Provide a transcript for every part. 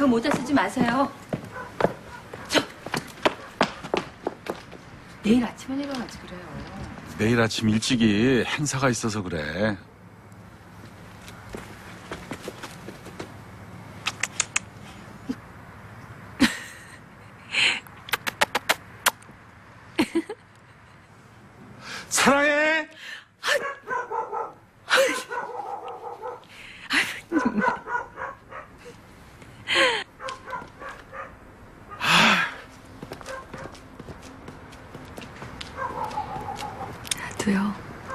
모자 쓰지 마세요. 내일 아침에 일어나지 그래요. 내일 아침 일찍이 행사가 있어서 그래. 사랑해. 나도요.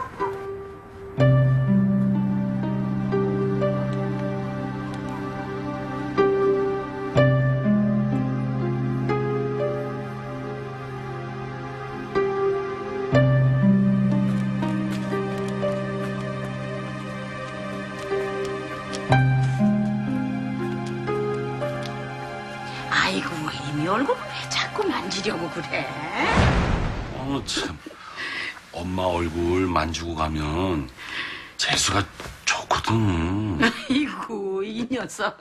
아이고, 이미 얼굴을 왜 자꾸 만지려고 그래? 참. 엄마 얼굴 만지고 가면 재수가 좋거든. 아이고, 이 녀석.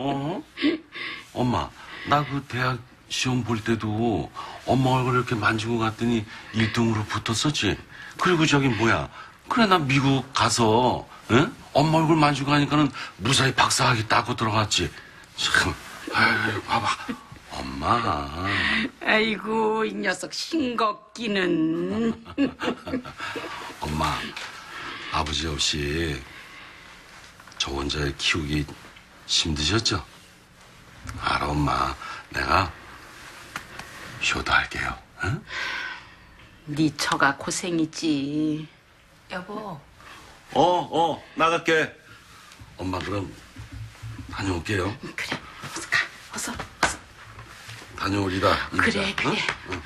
엄마, 나 그 대학 시험 볼 때도 엄마 얼굴 이렇게 만지고 갔더니 1등으로 붙었었지. 그리고 저기 뭐야. 그래, 나 미국 가서, 응? 엄마 얼굴 만지고 가니까는 무사히 박사학위 따고 들어갔지. 참, 아유, 봐봐. 엄마. 아이고, 이 녀석 싱겁기는. 엄마, 아버지 없이 저 혼자 키우기 힘드셨죠? 알아, 엄마. 내가 효도할게요. 응? 네 처가 고생이지. 여보. 나갈게. 엄마, 그럼 다녀올게요. 그래, 어서 가, 어서. 다녀오리다. 그래, 그래. 응?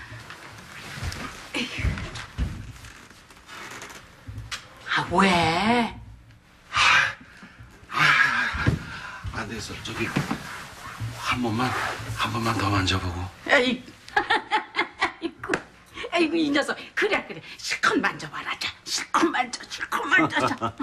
아, 왜? 안 돼서 저기 한 번만 더 만져보고. 아이고, 아이고, 이 녀석. 그래, 그래. 실컷 만져봐라. 자, 실컷 만져. 자.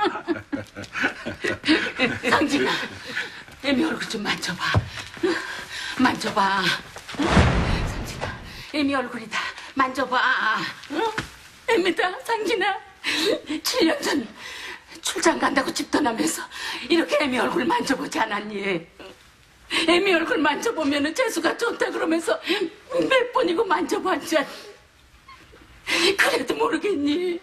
상진아, 애미 얼굴 좀 만져봐. 만져봐. 상진아, 애미 얼굴이다. 만져봐. 응? 애미다, 상진아. 7년 전 출장 간다고 집 떠나면서 이렇게 애미 얼굴 만져보지 않았니? 애미 얼굴 만져보면 재수가 좋다 그러면서 몇 번이고 만져봤잖아. 그래도 모르겠니?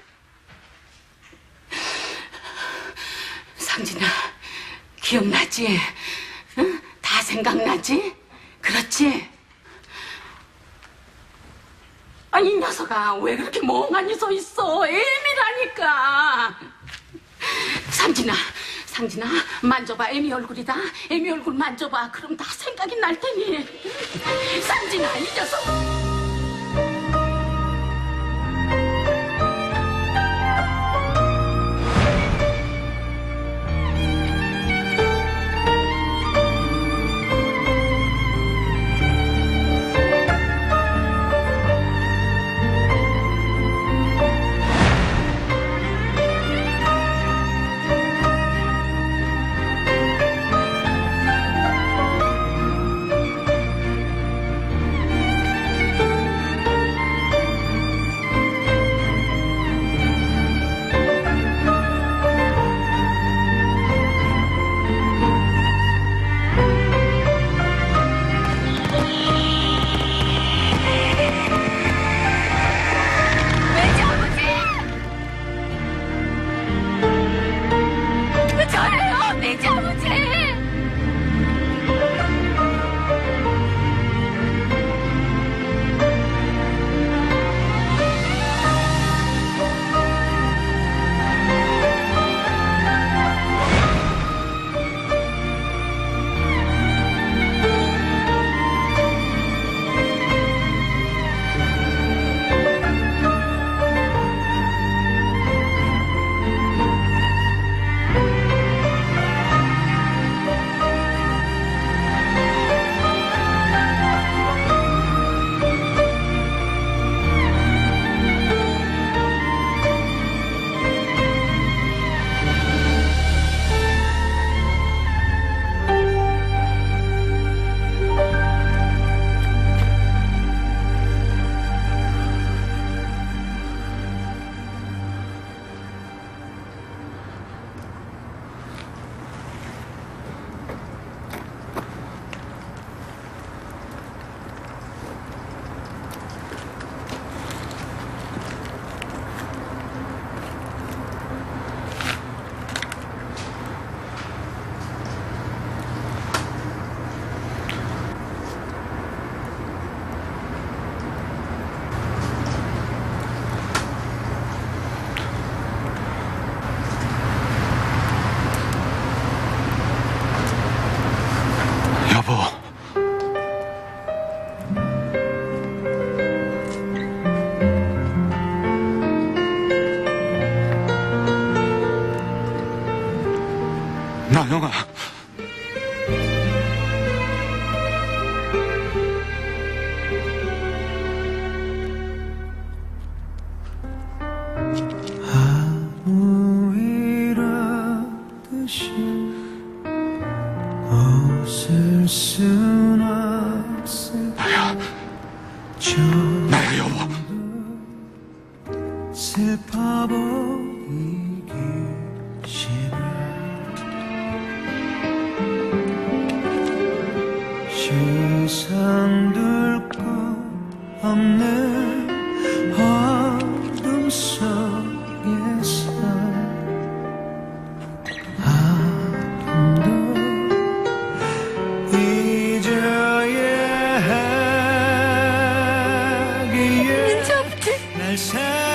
상진아, 기억나지? 응? 다 생각나지? 그렇지? 아니, 이 녀석아, 왜 그렇게 멍하니 서 있어? 애미라니까. 상진아, 만져봐. 애미 얼굴이다. 애미 얼굴 만져봐. 그럼 다 생각이 날 테니. 상진아, 이 녀석. 여보. 나영아. 듯이 웃을 순 없을까 나야 여보. 슬퍼 보이기 싫어 시선 둘 것 없는 어둠 속에서 잊어야 하기에 날